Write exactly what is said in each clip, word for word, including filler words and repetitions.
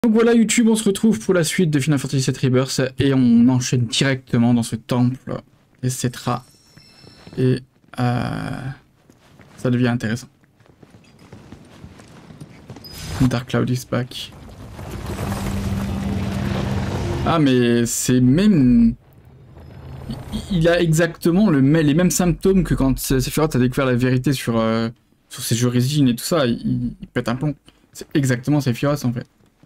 Donc voilà YouTube, on se retrouve pour la suite de Final Fantasy sept Rebirth et on enchaîne directement dans ce temple, et cetera. Et euh, ça devient intéressant. Dark Cloud is back. Ah mais c'est même... Il a exactement le, les mêmes symptômes que quand Sephiroth a découvert la vérité sur, euh, sur ses origines et tout ça, il, il pète un plomb. C'est exactement Sephiroth en fait.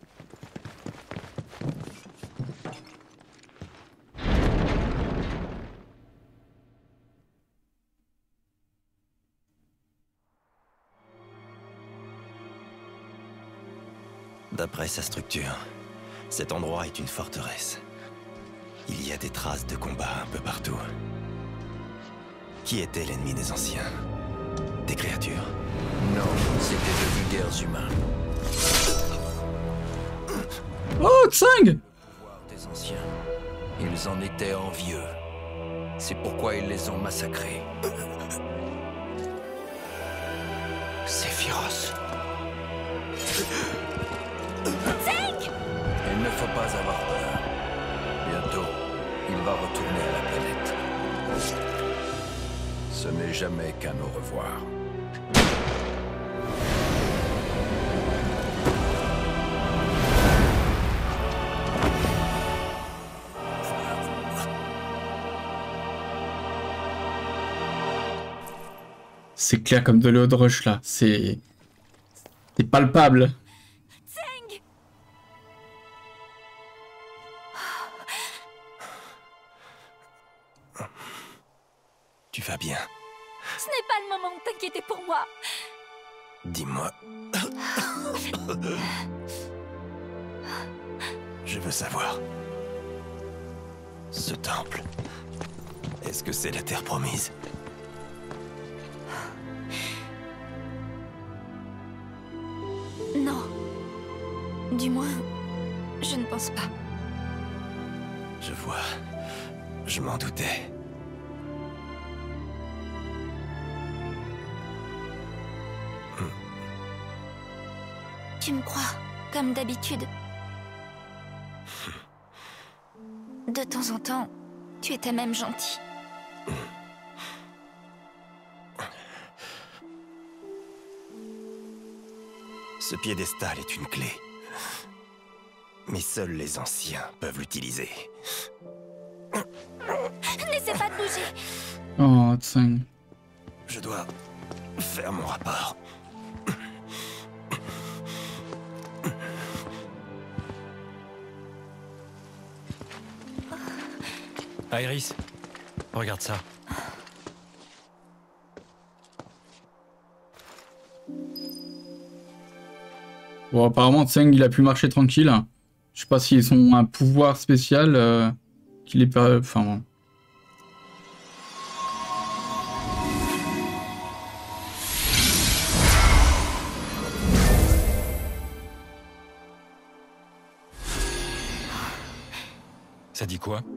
D'après sa structure, cet endroit est une forteresse. Il y a des traces de combat un peu partout. Qui était l'ennemi des anciens? Des créatures? Non, c'était de vulgaires humains. Oh, Tseng! Voir des anciens, ils en étaient envieux. C'est pourquoi ils les ont massacrés. Sephiroth. Il ne faut pas avoir peur. Bientôt, il va retourner à la planète. Ce n'est jamais qu'un au revoir. C'est clair comme de l'eau de roche là, c'est... C'est palpable. Tseng! Tu vas bien? Ce n'est pas le moment de t'inquiéter pour moi. Dis-moi. Je veux savoir. Ce temple, est-ce que c'est la terre promise? Non. Du moins, je ne pense pas. Je vois. Je m'en doutais. Tu me crois, comme d'habitude. De temps en temps, tu étais même gentil. Ce piédestal est une clé. Mais seuls les anciens peuvent l'utiliser. N'essaie pas de bouger. Oh, Tseng. Je dois faire mon rapport. Iris, regarde ça. Bon, apparemment, Tseng, il a pu marcher tranquille. Je sais pas s'ils ont un pouvoir spécial euh, qui les permet... Enfin... Ça dit quoi?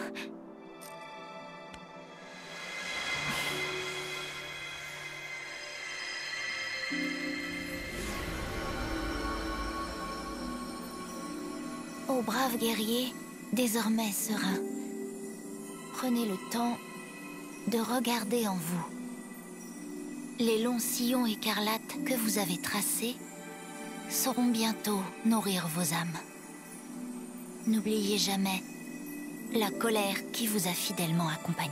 Ô braves guerriers, désormais sereins, prenez le temps de regarder en vous. Les longs sillons écarlates que vous avez tracés sauront bientôt nourrir vos âmes. N'oubliez jamais la colère qui vous a fidèlement accompagné.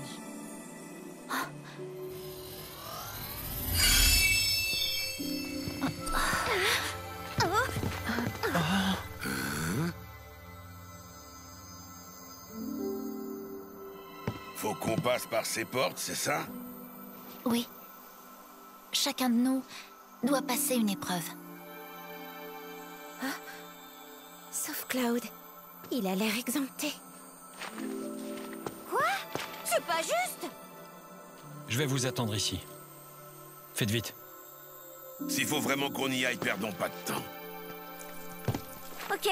Faut qu'on passe par ces portes, c'est ça? Oui. Chacun de nous doit passer une épreuve. Ah. Sauf Cloud. Il a l'air exempté. Quoi? C'est pas juste! Je vais vous attendre ici. Faites vite. S'il faut vraiment qu'on y aille, perdons pas de temps. Ok.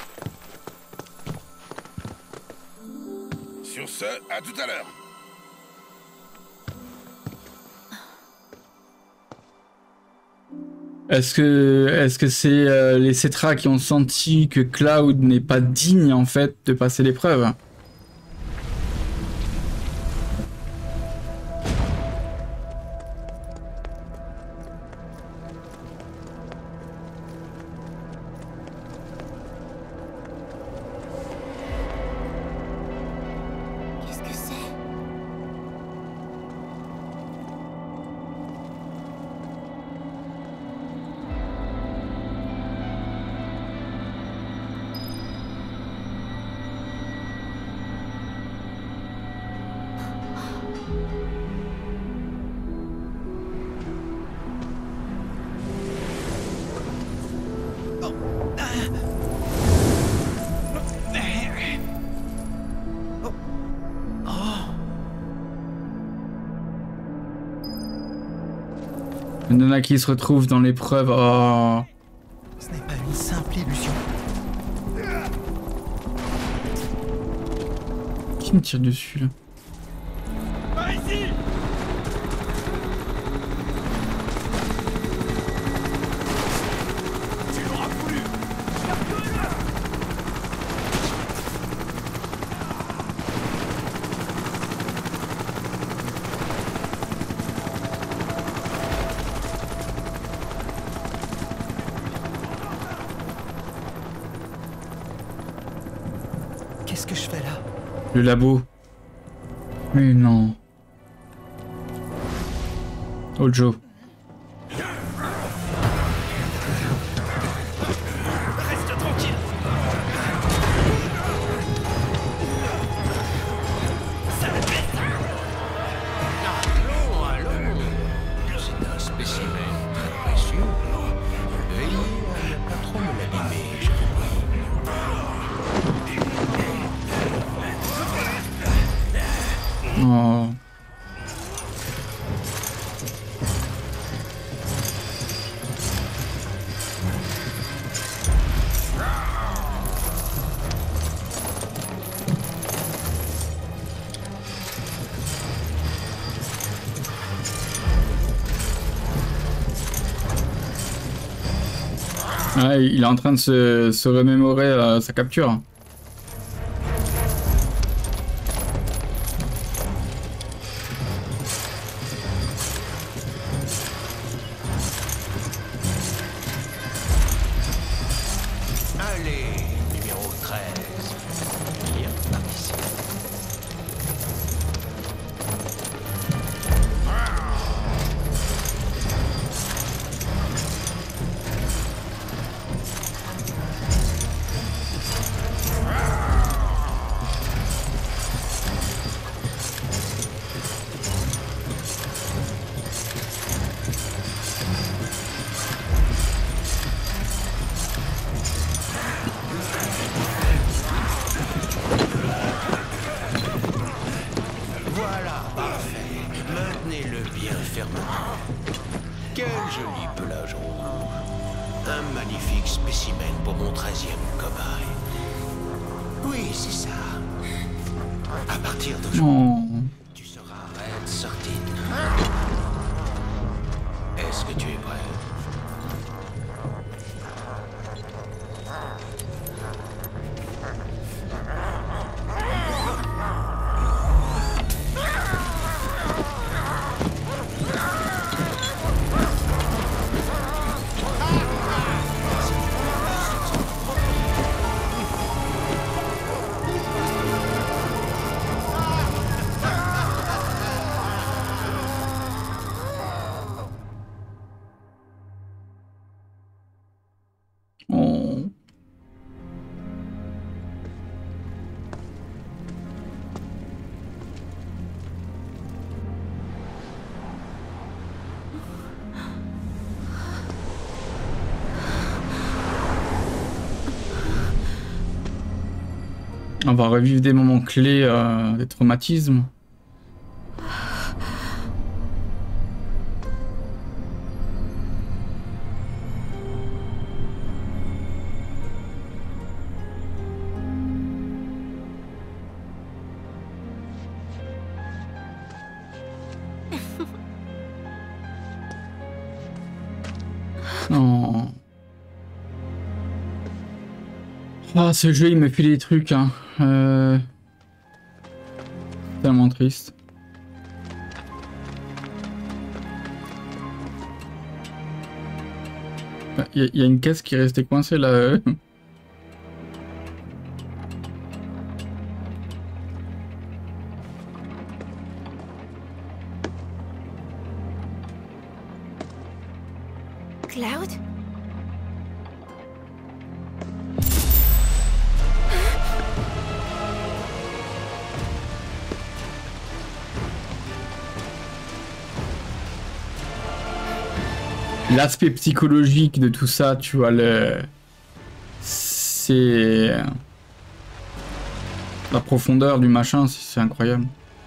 Sur ce, à tout à l'heure. Est-ce que est-ce que c'est euh, les Cetra qui ont senti que Cloud n'est pas digne en fait de passer l'épreuve? Qu'est-ce que c'est? Il y en a qui se retrouvent dans l'épreuve. Oh. Ce n'est pas une simple illusion. Qui me tire dessus là? Par ici! Tu l'auras voulu! Qu'est-ce que je fais là? Le labo. Mais non. Oh Joe. Reste tranquille! Allons, allons. C'est un spécimen très précieux. Veillez à ne pas trop me l'abîmer, je vous prie. Oh. Ouais, il est en train de se, se remémorer euh, sa capture. Allez, numéro treize. Bien, par ici. Voilà, parfait. Maintenez-le bien fermement. Quel joli pelage rouge. Un magnifique spécimen pour mon treizième cobaye. Oui, c'est ça. À partir d'aujourd'hui, Oh. tu seras Red Sortine. Est-ce que tu es prêt? Oh. On va revivre des moments clés, euh, des traumatismes. Non. Ah, ce jeu, il me fait des trucs, hein. Euh... Tellement triste. Il y, y a une caisse qui est restée coincée là. Cloud? L'aspect psychologique de tout ça, tu vois, le... c'est... La profondeur du machin, c'est incroyable.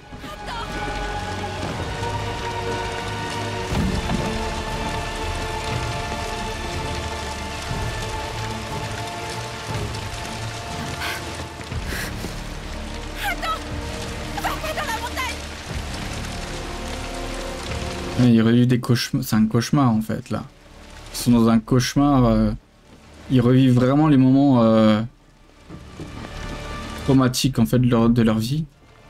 Il revit des cauchemars, c'est un cauchemar en fait là. Ils sont dans un cauchemar, euh... ils revivent vraiment les moments euh... traumatiques en fait de leur, de leur vie.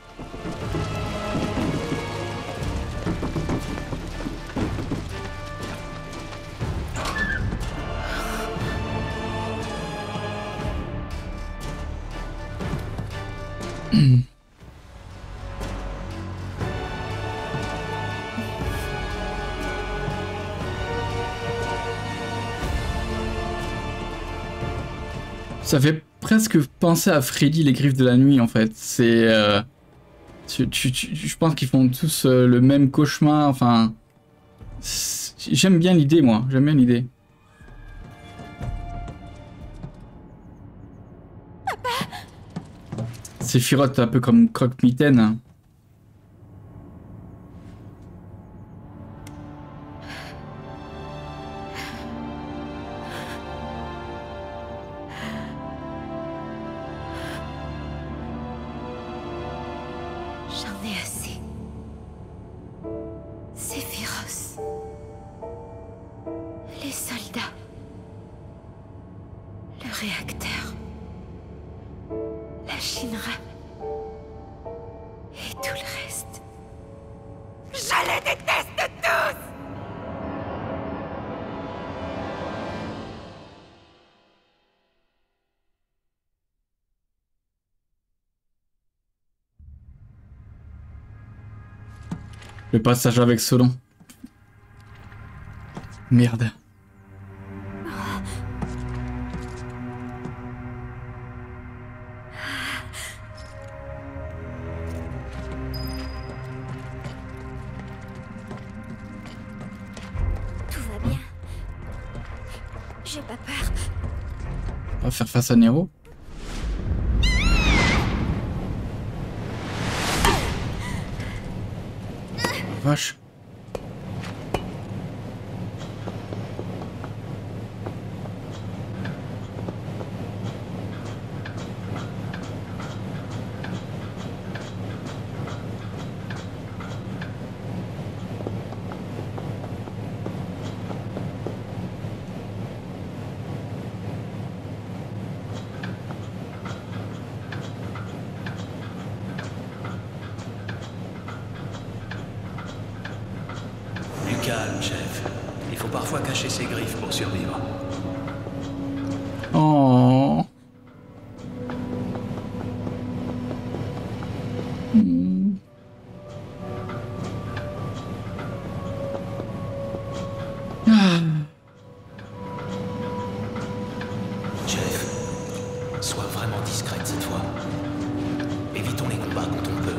Ça fait presque penser à Freddy, les griffes de la nuit en fait. C'est, euh, tu, tu, tu, je pense qu'ils font tous euh, le même cauchemar. Enfin, j'aime bien l'idée moi. J'aime bien l'idée. Sephiroth un peu comme Croque-Mitaine. Le passage avec Solon. Merde. Tout va bien. J'ai pas peur. On va faire face à Nero. Vache. Calme, chef. Il faut parfois cacher ses griffes pour survivre. Oh. Mm. Ah. Jeff, sois vraiment discrète cette fois. Évitons les combats quand on peut.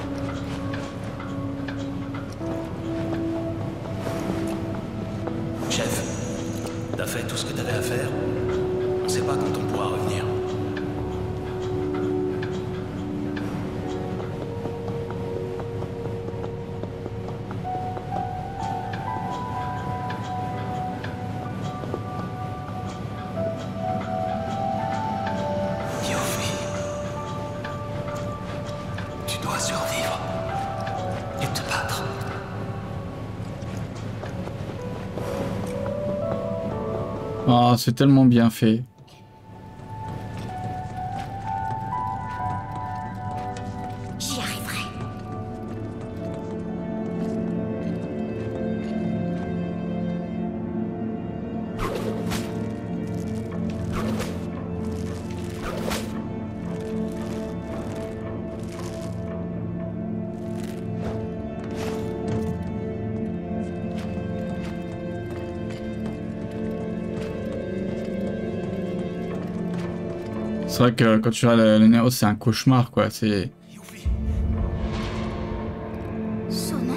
Chef, t'as fait tout ce que t'avais à faire? On sait pas quand on pourra revenir. Yofi, tu dois survivre et te battre. Oh, c'est tellement bien fait. J'y arriverai. C'est vrai que quand tu regardes le Néo, c'est un cauchemar, quoi. C'est... Sonon?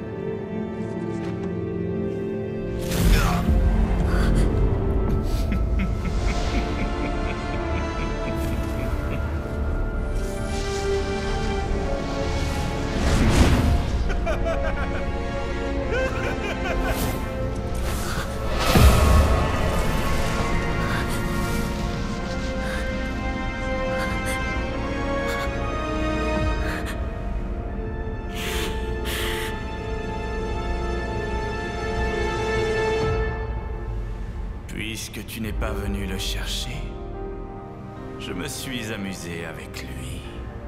Puisque tu n'es pas venu le chercher, je me suis amusé avec lui.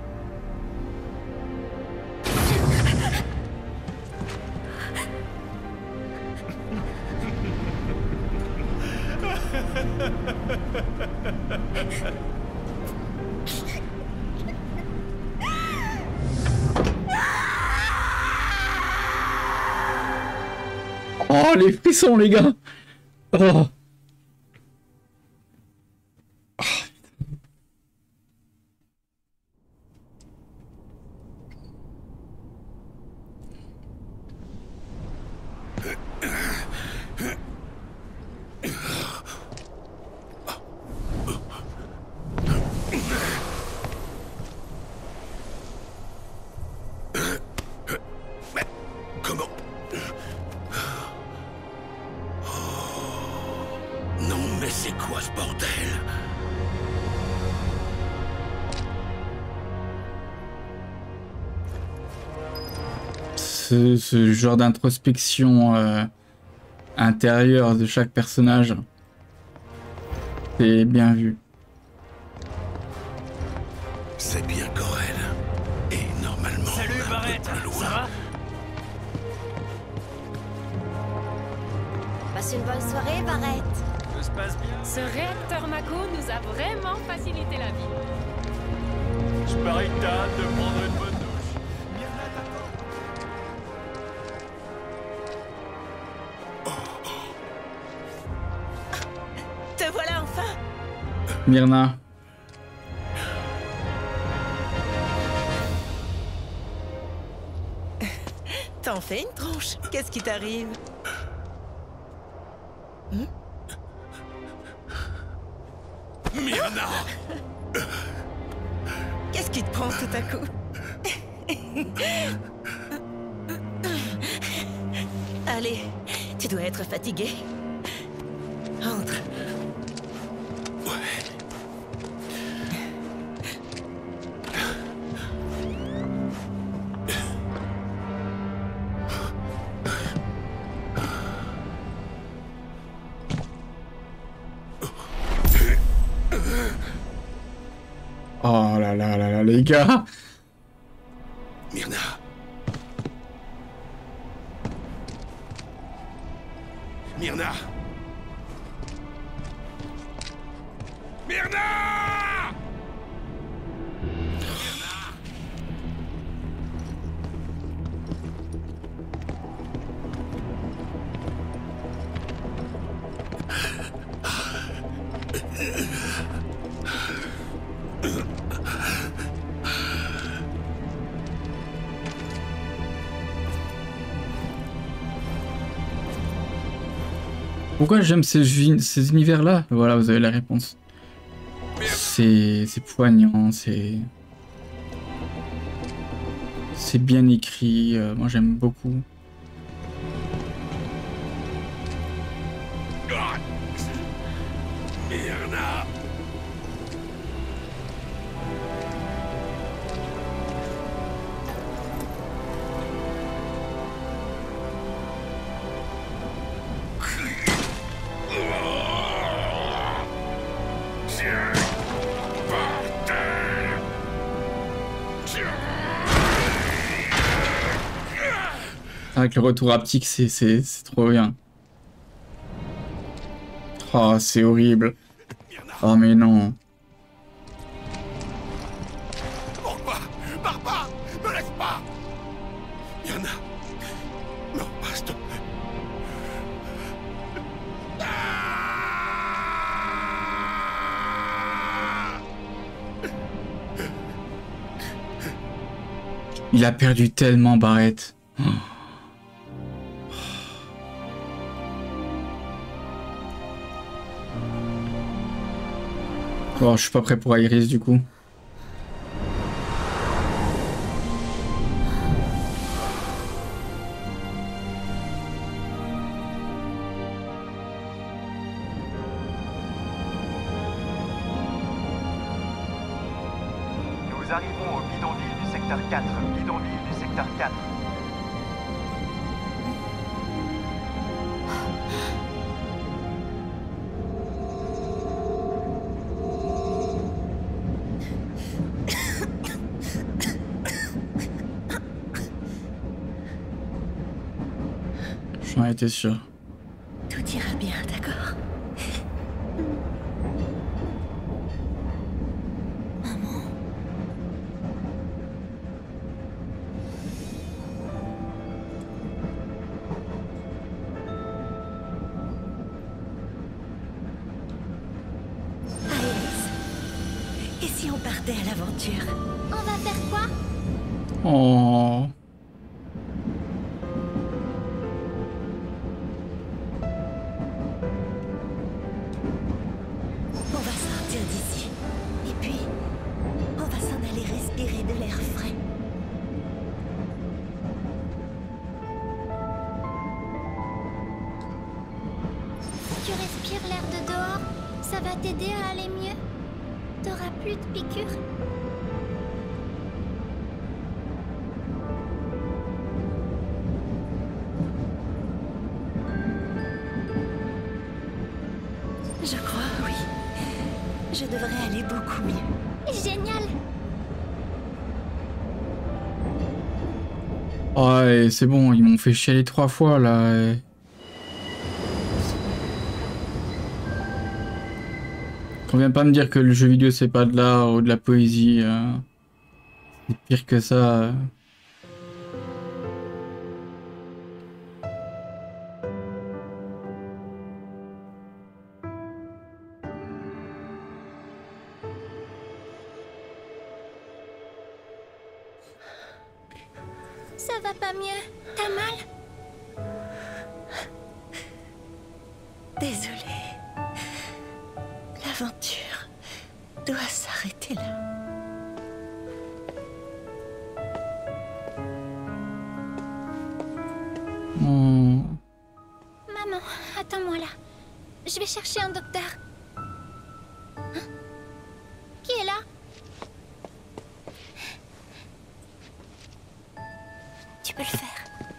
Oh, les frissons, les gars! Oh! Comment? Non, mais c'est quoi ce bordel? Ce, ce genre d'introspection euh, intérieure de chaque personnage, c'est bien vu. C'est bien Corel. Et normalement... Salut un peu Barrett, plus loin. ça va? Passe une bonne soirée, Barrett. Tout se passe bien? Ce réacteur Mako nous a vraiment facilité la vie. Je parie que t'as hâte de prendre une bonne douche. Te voilà enfin. Myrna. T'en fais une tronche. Qu'est-ce qui t'arrive? Hmm? Myrna! Qu'est-ce qui te prend tout à coup? Allez, tu dois être fatigué. Entre. Ouais. Oh là là là là, les gars! Myrna. Myrna. Myrna! Pourquoi j'aime ces, ces univers-là? Voilà, vous avez la réponse. C'est c'est poignant, c'est... C'est bien écrit, euh, moi j'aime beaucoup. Myrna. Avec le retour haptique, c'est c'est c'est trop bien. Oh, c'est horrible. Oh mais non. Pourquoi? Pars pas! Me laisse pas! Yana! Non, pas s'il te plaît. Il a perdu tellement Barrett. Oh. Oh, je suis pas prêt pour Iris du coup. Nous arrivons au bidonville du secteur quatre. Bidonville du secteur quatre. J'en étais sûr. Tout ira bien, d'accord? Maman. Iris, et si on partait à l'aventure? On va faire quoi? Oh. On va sortir d'ici. Et puis, on va s'en aller respirer de l'air frais. Si tu respires l'air de dehors, ça va t'aider à aller mieux. T'auras plus de piqûres. Je crois, oui. Je devrais aller beaucoup mieux. Génial. Oh, et c'est bon, ils m'ont fait chialer trois fois là. et- Qu'on vient pas me dire que le jeu vidéo c'est pas de l'art ou de la poésie. euh. C'est pire que ça. euh. Ça va pas mieux. T'as mal? Désolée. L'aventure doit s'arrêter là. Oh. Maman, attends-moi là. Je vais chercher un docteur. Hein? Qui est là? Tu peux le faire.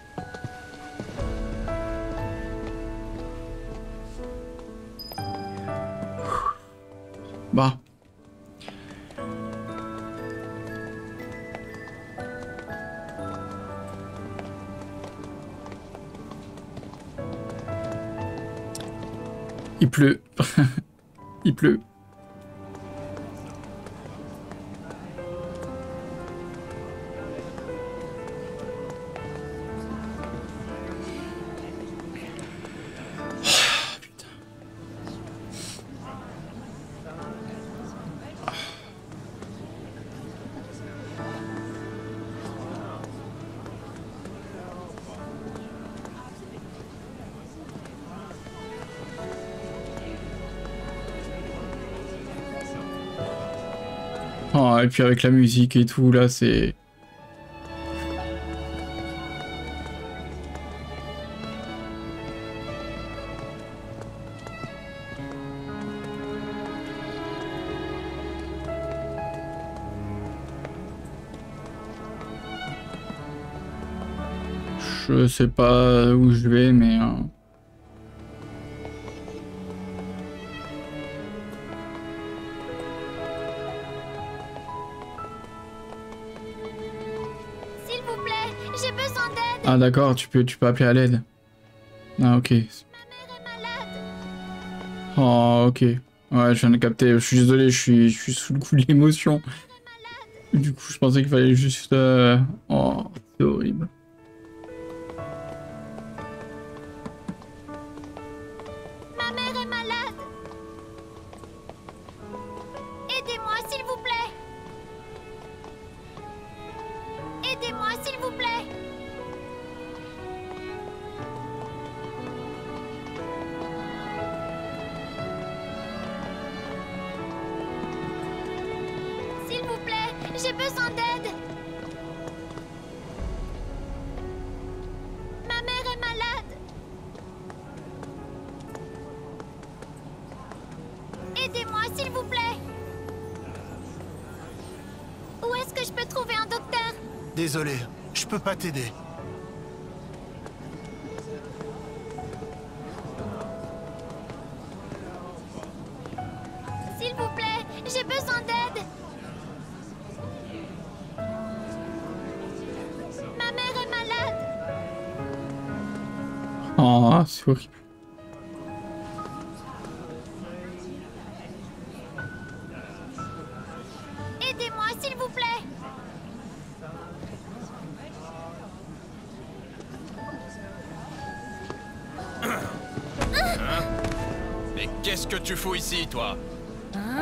Bah. Il pleut. Il pleut. Oh, et puis avec la musique et tout, là, c'est... Je sais pas où je vais, mais... euh, S'il vous plaît, J'ai besoin d'aide. Ah d'accord, tu peux, tu peux appeler à l'aide. Ah ok. Ma mère est malade. Oh ok. Ouais, je viens de capter. Je suis désolé, je suis, je suis sous le coup de l'émotion. Du coup, je pensais qu'il fallait juste... Euh... Oh, c'est horrible. Ma mère est malade. Aidez-moi, s'il vous plaît. Aidez-moi, s'il vous plaît. S'il vous plaît, j'ai besoin d'aide. Ma mère est malade. Aidez-moi, s'il vous plaît. Où est-ce que je peux trouver un docteur? Désolé, je peux pas t'aider. S'il vous plaît, j'ai besoin d'aide. Ma mère est malade. Oh, c'est horrible. Aidez-moi, s'il vous plaît. Hein? Mais qu'est-ce que tu fous ici, toi? Hein?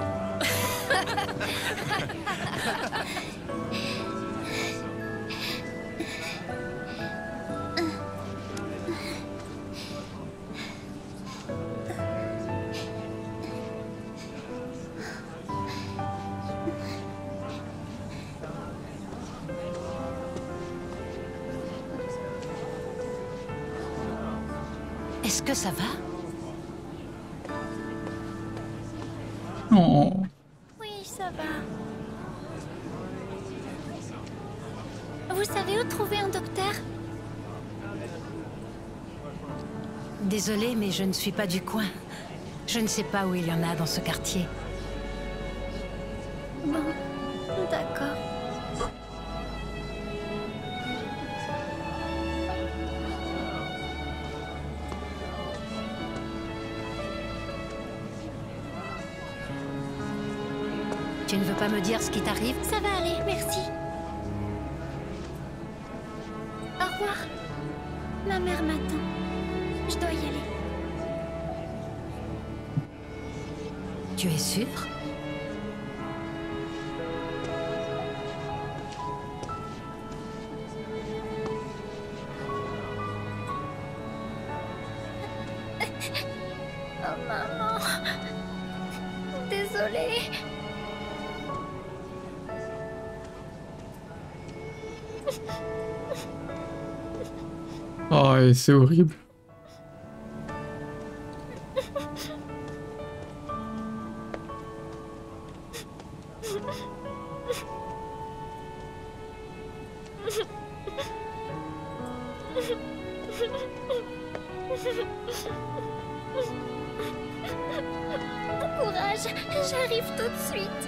Est-ce que ça va? Oh. Oui, ça va. Vous savez où trouver un docteur? Désolée, mais je ne suis pas du coin. Je ne sais pas où il y en a dans ce quartier. Bon, d'accord. Tu ne veux pas me dire ce qui t'arrive? Ça va aller, merci. Au revoir. Ma mère m'attend. Je dois y aller. Tu es sûre? Oh maman. Désolée. Oh, et c'est horrible. Courage, j'arrive tout de suite.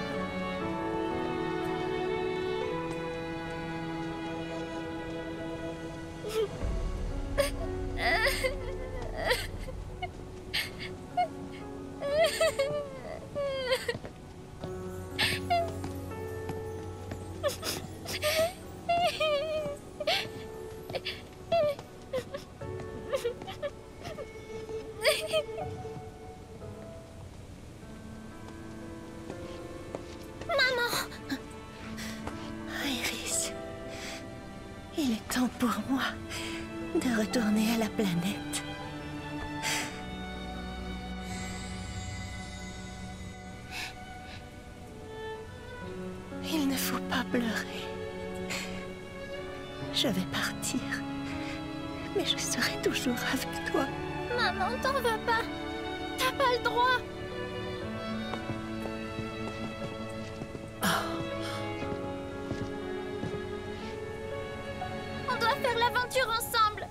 Iris, il est temps pour moi de retourner à la planète. Il ne faut pas pleurer. Je vais partir, mais je serai toujours avec toi. Maman, t'en veux pas. T'as pas le droit. On doit faire l'aventure ensemble.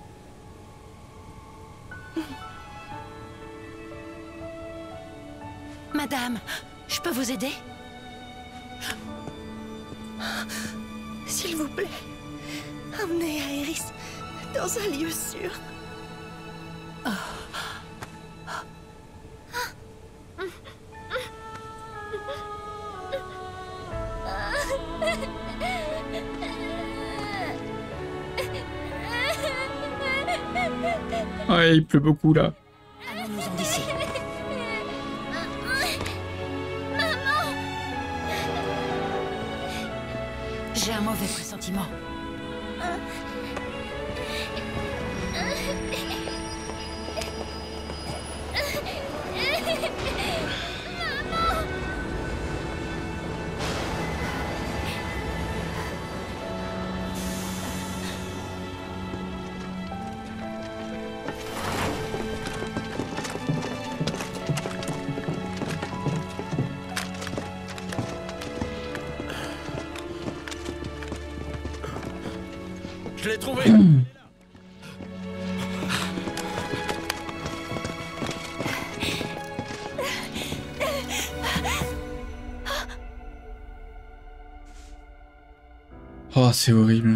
Madame, je peux vous aider? S'il vous plaît, Emmenez Aerys dans un lieu sûr. Oh. Ouais, il pleut beaucoup là. Allons-nous-en d'ici. Maman! J'ai un mauvais pressentiment. Je l'ai trouvé. Oh, c'est horrible.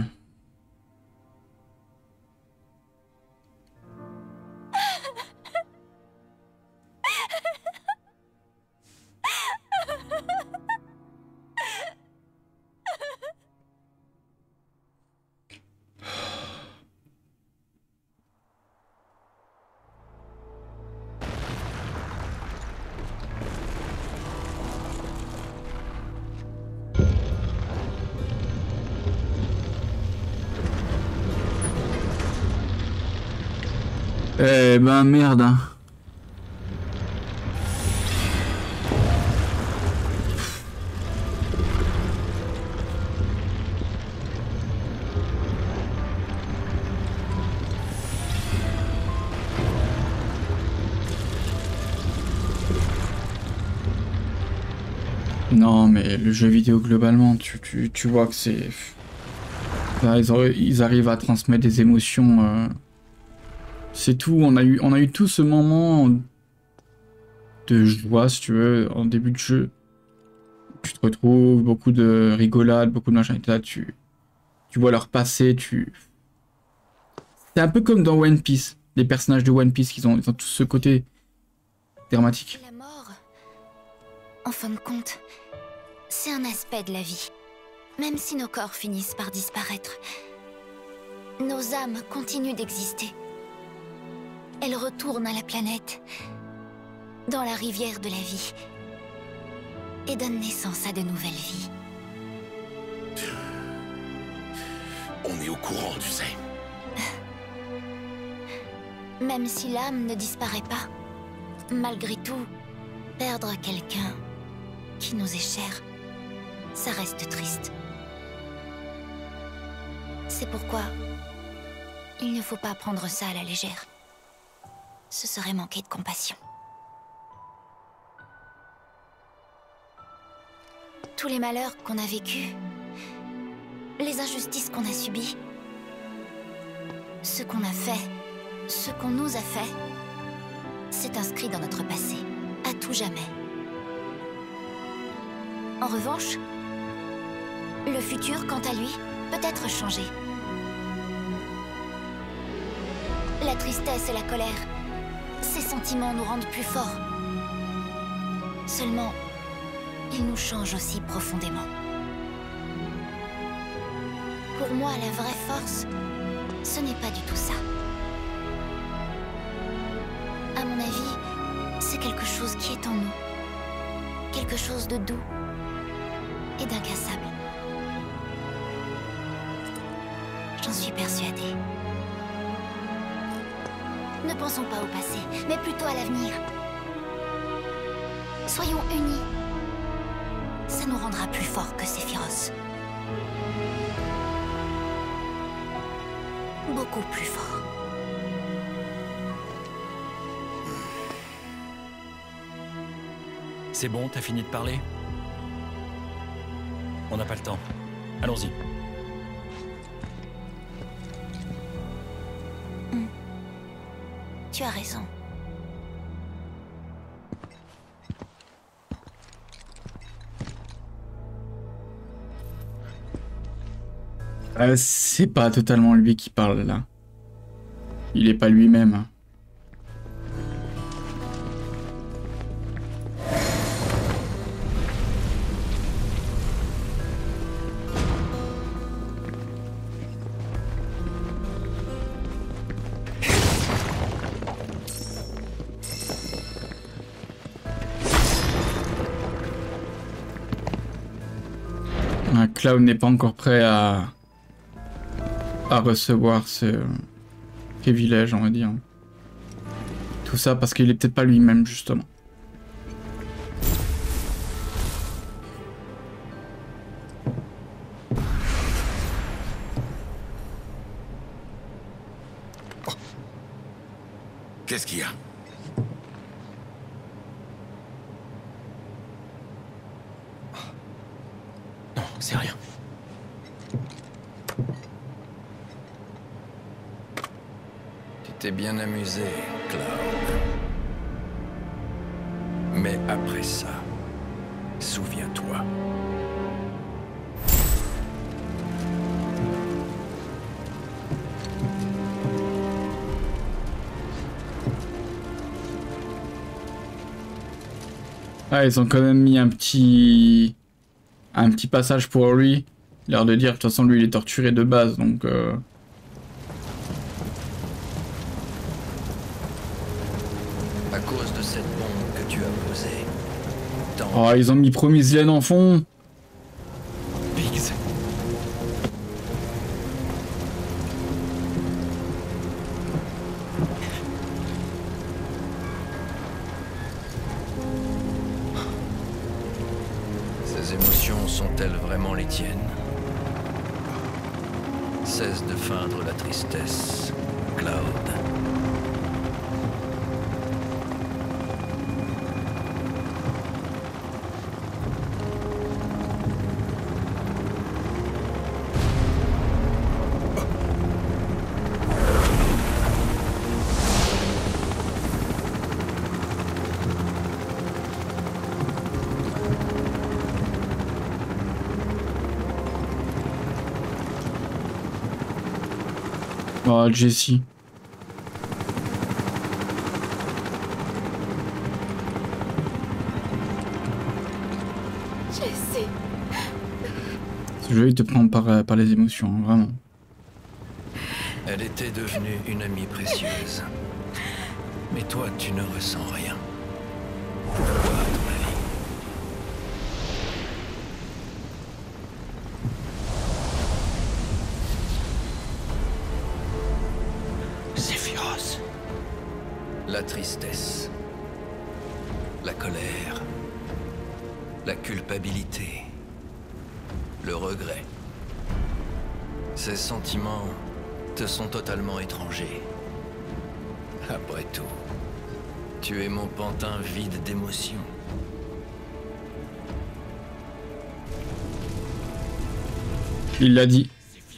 Eh ben merde. Hein. Non mais le jeu vidéo globalement, tu, tu, tu vois que c'est... Ils, ils arrivent à transmettre des émotions... Euh... C'est tout, on a eu on a eu tout ce moment de joie, si tu veux, en début de jeu. Tu te retrouves, beaucoup de rigolade, beaucoup de machin, et là, tu, tu vois leur passé, tu... C'est un peu comme dans One Piece, les personnages de One Piece, ils ont, ils ont tous ce côté dramatique. La mort, en fin de compte, c'est un aspect de la vie. Même si nos corps finissent par disparaître, nos âmes continuent d'exister. Elle retourne à la planète, dans la rivière de la vie, et donne naissance à de nouvelles vies. On est au courant, tu sais. Même si l'âme ne disparaît pas, malgré tout, perdre quelqu'un qui nous est cher, ça reste triste. C'est pourquoi il ne faut pas prendre ça à la légère. Ce serait manquer de compassion. Tous les malheurs qu'on a vécus, les injustices qu'on a subies, ce qu'on a fait, ce qu'on nous a fait, c'est inscrit dans notre passé, à tout jamais. En revanche, le futur, quant à lui, peut être changé. La tristesse et la colère, ces sentiments nous rendent plus forts. Seulement, ils nous changent aussi profondément. Pour moi, la vraie force, ce n'est pas du tout ça. À mon avis, c'est quelque chose qui est en nous. Quelque chose de doux et d'incassable. J'en suis persuadée. Ne pensons pas au passé, mais plutôt à l'avenir. Soyons unis. Ça nous rendra plus forts que Sephiroth. Beaucoup plus forts. C'est bon, t'as fini de parler? On n'a pas le temps. Allons-y. Mm. Tu as raison. Euh, c'est pas totalement lui qui parle là. Il est pas lui-même. Cloud n'est pas encore prêt à, à recevoir ce privilège, on va dire. Tout ça parce qu'il est peut-être pas lui-même, justement. Qu'est-ce qu'il y a? Non, c'est rien. Tu t'es bien amusé, Cloud. Mais après ça, souviens-toi. Ah, ils ont quand même mis un petit... un petit passage pour lui. L'air de dire, de toute façon, lui, il est torturé de base, donc... Euh... À cause de cette bombe que tu as posée. Dans... Oh, ils ont mis Promised Land en fond. Biggs. Ces émotions sont-elles vraiment les tiennes? Cesse de feindre la tristesse, Cloud. Oh, Jessie. Jessie. Ce jeu, il te prend par, par les émotions, hein, vraiment. Elle était devenue une amie précieuse. Mais toi, tu ne ressens rien. Pourquoi, à ton avis? Sephiroth. La tristesse. La colère. La culpabilité. Le regret. Ces sentiments te sont totalement étrangers. Après tout, tu es mon pantin vide d'émotions. Il l'a dit.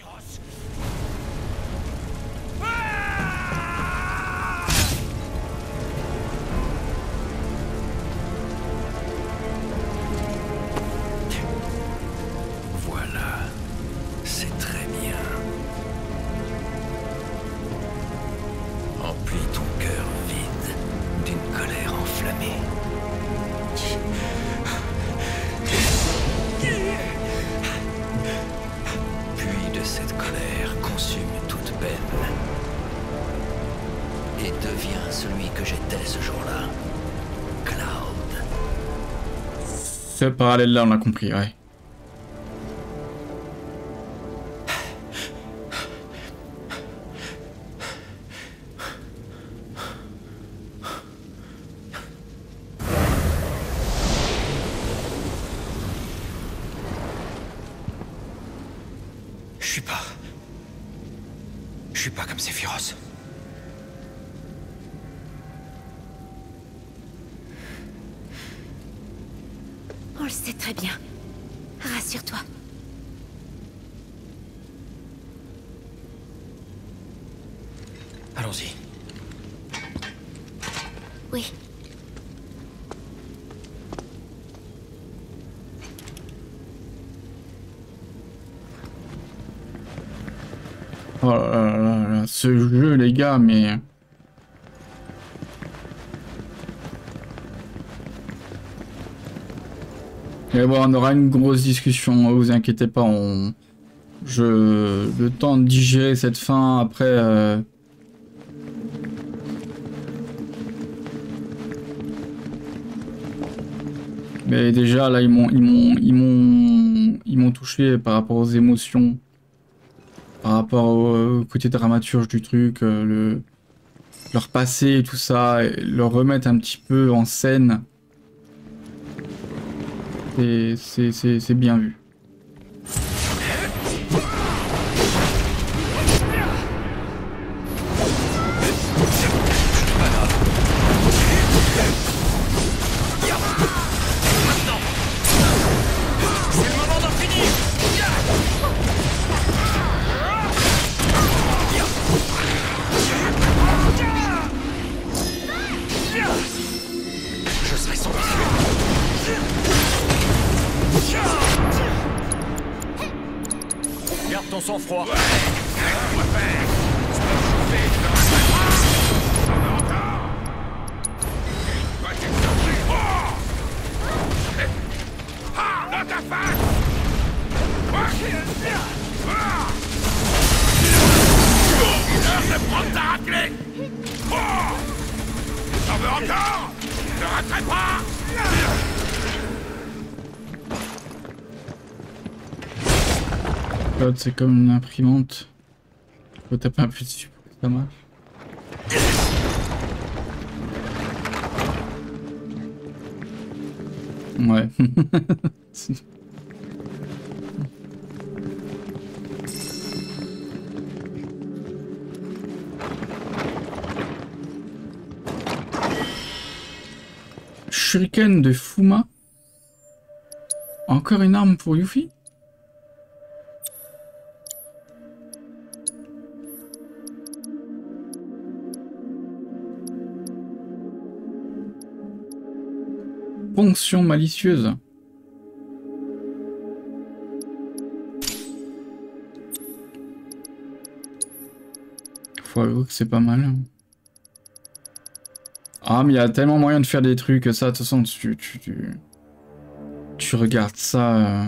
Voilà, c'est très bien. Emplis ton cœur vide d'une colère enflammée. Puis de cette colère consume toute peine. Et deviens celui que j'étais ce jour-là. Cloud. Ce parallèle-là, on l'a compris, ouais. Je suis pas... Je suis pas comme Sephiroth. On le sait très bien. Rassure-toi. Allons-y. Oui. Oh là là là là, ce jeu, les gars, mais... Et bon, on aura une grosse discussion, vous inquiétez pas, on... Je... Le temps de digérer cette fin, après... Euh... Mais déjà, là, ils m'ont... Ils m'ont... Ils m'ont... Ils m'ont touché par rapport aux émotions. Par rapport au côté dramaturge du truc, euh, le... leur passé et tout ça, et leur remettre un petit peu en scène. C'est bien vu. Ton sang-froid. Dans ta face. L'heure de prendre ta raclée. T'en veux encore? Ne raterai pas. C'est comme une imprimante. Faut taper un peu dessus pour que ça marche. Ouais. Shuriken de Fuma. Encore une arme pour Yuffie? Ponction malicieuse. Faut avouer que c'est pas mal. Ah mais il y a tellement moyen de faire des trucs que ça, de toute façon tu, tu, tu, tu regardes ça... Euh...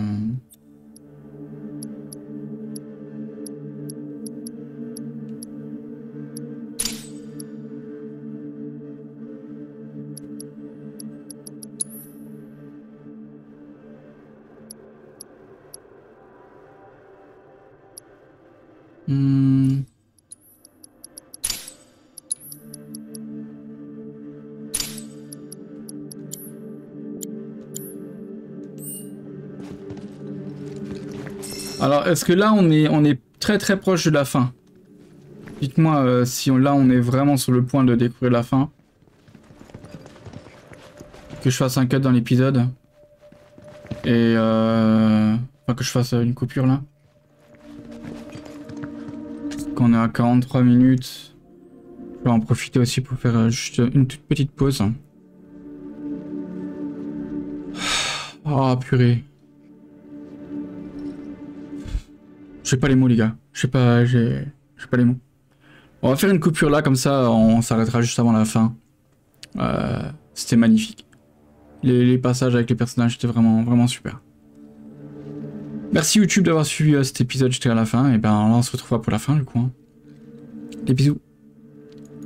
Hmm. Alors, est-ce que là, on est, on est très très proche de la fin? Dites-moi euh, si on, là, on est vraiment sur le point de découvrir la fin. Que je fasse un cut dans l'épisode. Et... Euh... Enfin, que je fasse une coupure, là. On est à quarante-trois minutes. Je vais en profiter aussi pour faire juste une toute petite pause. Oh purée. J'ai pas les mots les gars. J'ai pas, j'ai, j'ai pas les mots. On va faire une coupure là comme ça, on s'arrêtera juste avant la fin. Euh, C'était magnifique. Les, les passages avec les personnages étaient vraiment, vraiment super. Merci YouTube d'avoir suivi euh, cet épisode jusqu'à la fin. Et ben là on se retrouvera pour la fin du coup. Hein. Des bisous.